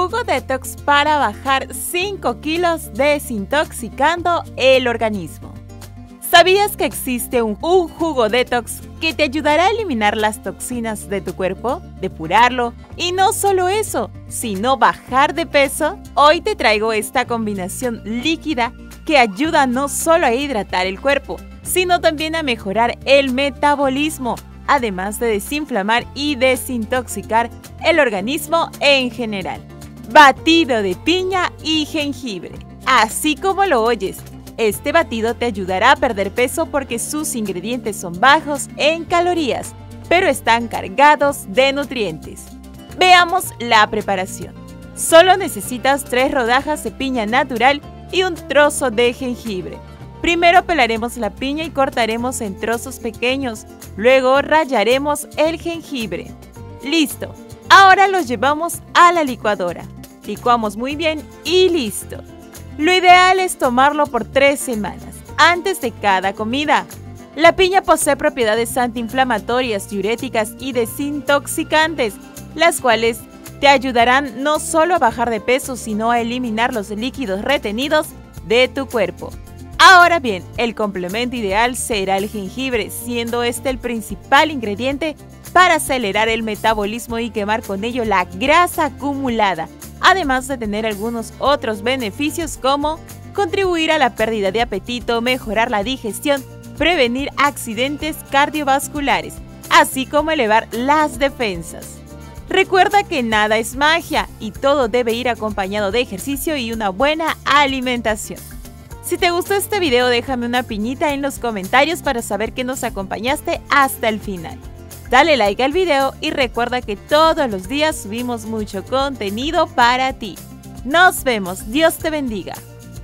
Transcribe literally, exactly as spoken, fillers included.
Jugo detox para bajar cinco kilos desintoxicando el organismo. ¿Sabías que existe un, un jugo detox que te ayudará a eliminar las toxinas de tu cuerpo, depurarlo y no solo eso, sino bajar de peso? Hoy te traigo esta combinación líquida que ayuda no solo a hidratar el cuerpo, sino también a mejorar el metabolismo, además de desinflamar y desintoxicar el organismo en general. Batido de piña y jengibre. Así como lo oyes, este batido te ayudará a perder peso porque sus ingredientes son bajos en calorías, pero están cargados de nutrientes. Veamos la preparación. Solo necesitas tres rodajas de piña natural y un trozo de jengibre. Primero pelaremos la piña y cortaremos en trozos pequeños, luego rallaremos el jengibre. ¡Listo! Ahora los llevamos a la licuadora. Licuamos muy bien y listo. Lo ideal es tomarlo por tres semanas, antes de cada comida. La piña posee propiedades antiinflamatorias, diuréticas y desintoxicantes, las cuales te ayudarán no solo a bajar de peso, sino a eliminar los líquidos retenidos de tu cuerpo. Ahora bien, el complemento ideal será el jengibre, siendo este el principal ingrediente para acelerar el metabolismo y quemar con ello la grasa acumulada, además de tener algunos otros beneficios como contribuir a la pérdida de apetito, mejorar la digestión, prevenir accidentes cardiovasculares, así como elevar las defensas. Recuerda que nada es magia y todo debe ir acompañado de ejercicio y una buena alimentación. Si te gustó este video, déjame una piñita en los comentarios para saber que nos acompañaste hasta el final. Dale like al video y recuerda que todos los días subimos mucho contenido para ti. Nos vemos, Dios te bendiga.